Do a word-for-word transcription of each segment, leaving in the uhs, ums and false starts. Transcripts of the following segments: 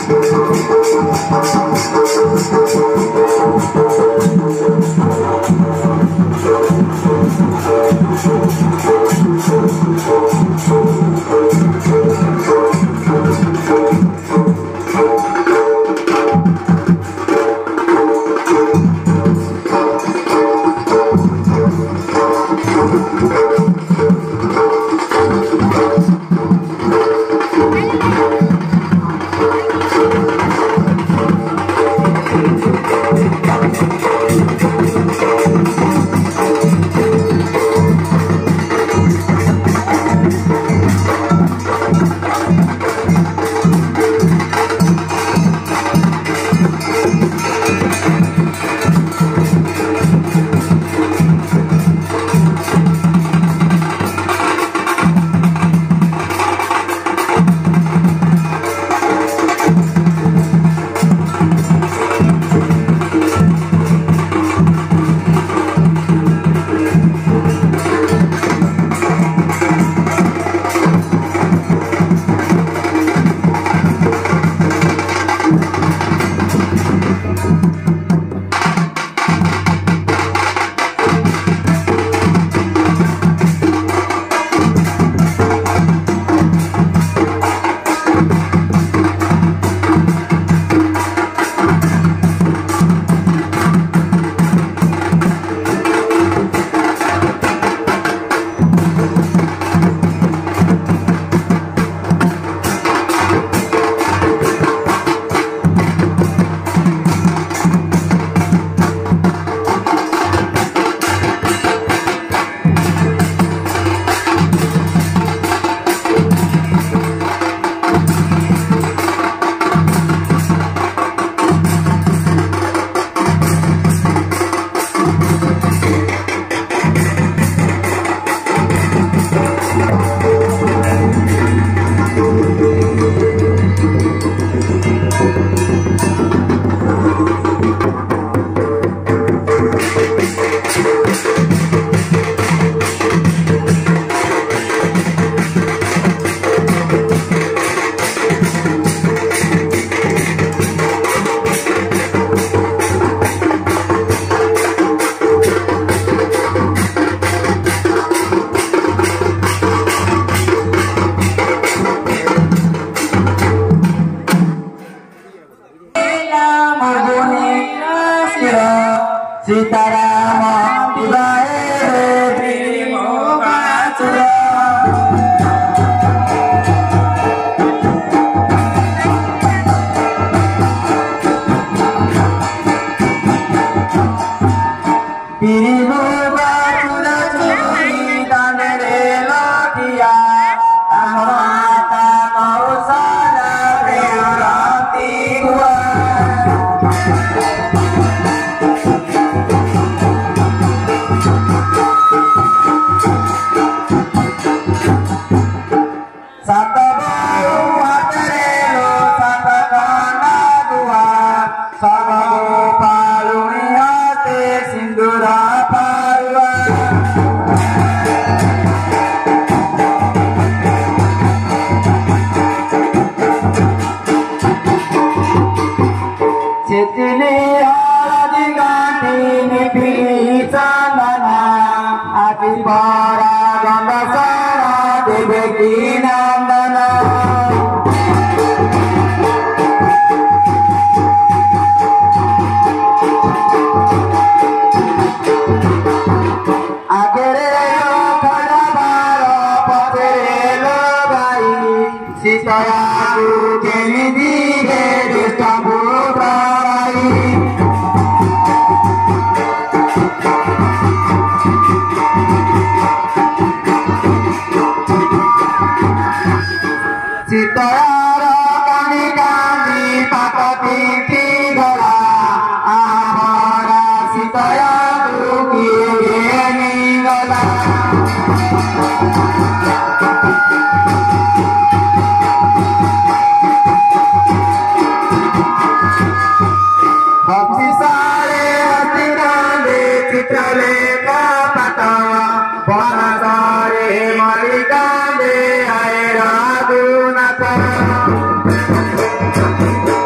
Malikande hai Raghunatha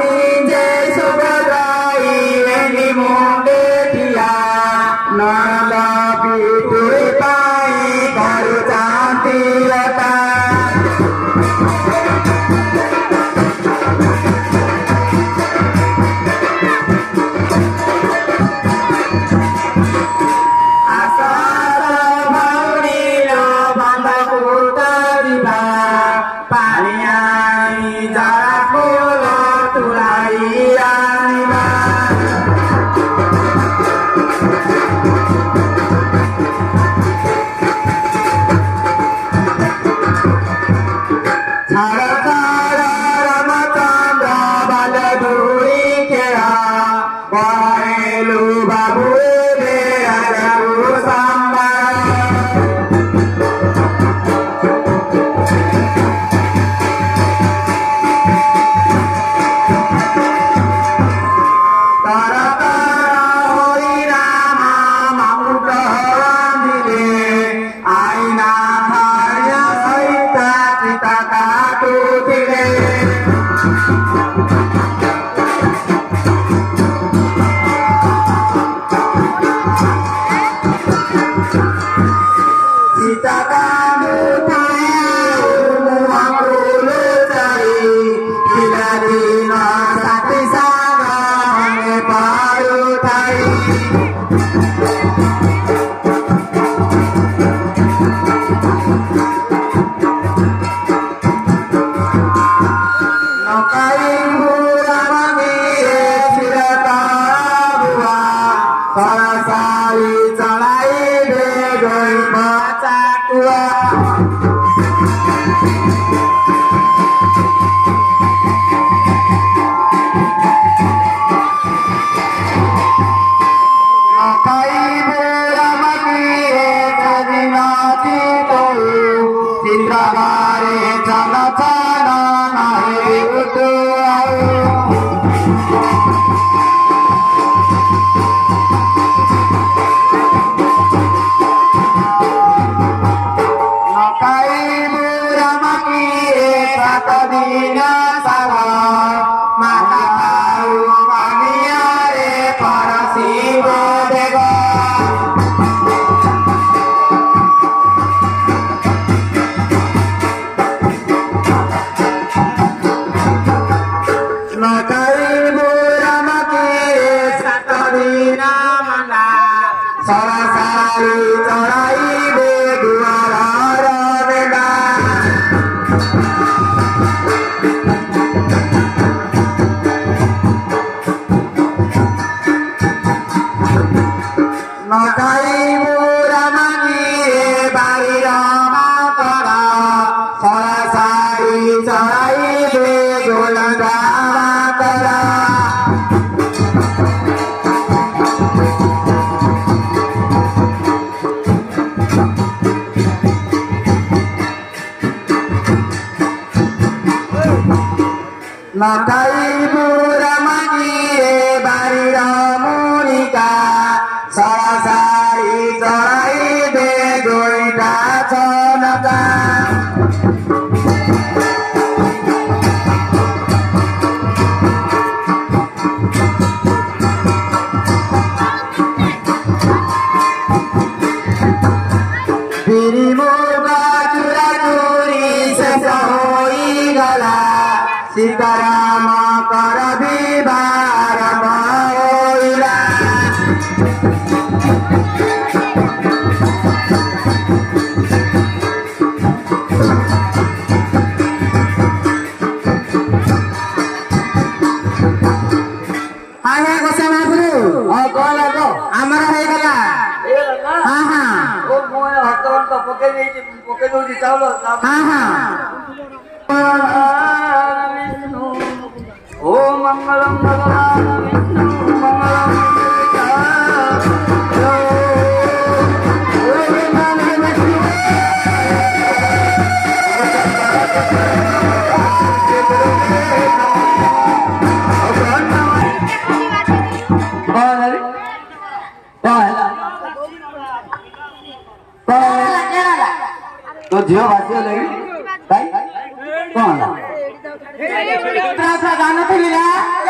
तो झियो भाषियो लगी भाई कौन गाना थे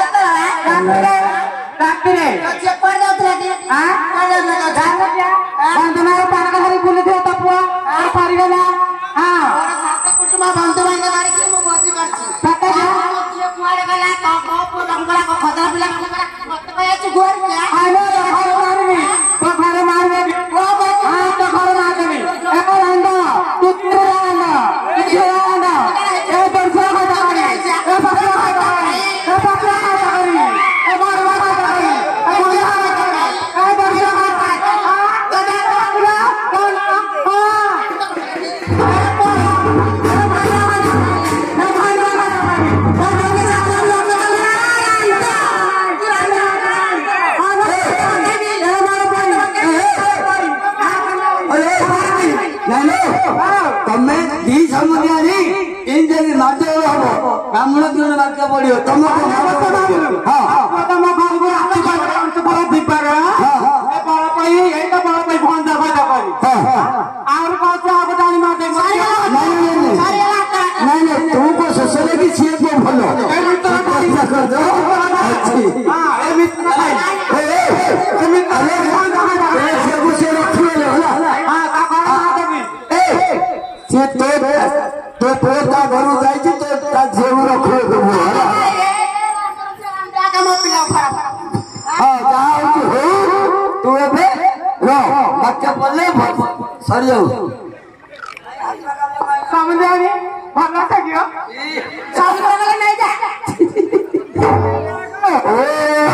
ରାତିରେ କୁଆଡେ ଯାଉଥିଲା କି କୁଆଡେ ଯାଉଥିଲା ବନ୍ଧୁବାନ୍ଧବ ପାର୍କ ଧରି ବୁଲୁଥିବ ତ ପୁଅ ସରିଗଲା ହଁ କୁଟୁମ୍ବ ବନ୍ଧୁବାନ୍ଧବ ବାଡିକି ମୁଁ ଭୋଜି କରିଛି କୁଆଡେ ଗଲା ପୁଅ ଦଙ୍ଗଳା ଖଦା ପିଲା ମତେ କହିଛି ଗୁଆର ମାରିବି ତ ଘରେ ମାରିବି ତ ଘରେ ମାରିଦେବି ଏକ ରାଣ୍ଡ ତୁତୁ ରାଣ୍ଡ ଝିଅ ରାଣ୍ଡ ଏ ଦର୍ଶ କଥା କରି ଏ ପତ୍ର କଥା କରି ଏ ପତ୍ର କଥା କରି ଏ ବରବା କଥା କରି ଏ ବରବା କଥା କରି ଏ ଦର୍ଶ କଥା କଥା तमें दी समुदाय इंजन माते हो ब्राह्मण क्यों मारके पड़ियो तुम तो हां तम घर को आती पर अंत पर दीपार ए बड़ पई ए तो बड़ पई फोन देखा देखी हां और कौन सा आप जानी माते नहीं नहीं तुमको सोचले कि छे को भलो ए मित्र कर दो अच्छी हां ए मित्र भाई ए ए मित्र अरे फोन देखा देखी ए सब से रखियो होला हां का करा देबी ए से तो तो पोता घरु जाई छी तो ता जेव रखियो देबो होला हां जाओ हो तू एबे रो बच्चा पल्ले सरी जाऊ समझानी भला था क्यों सब लोग नहीं जा ओ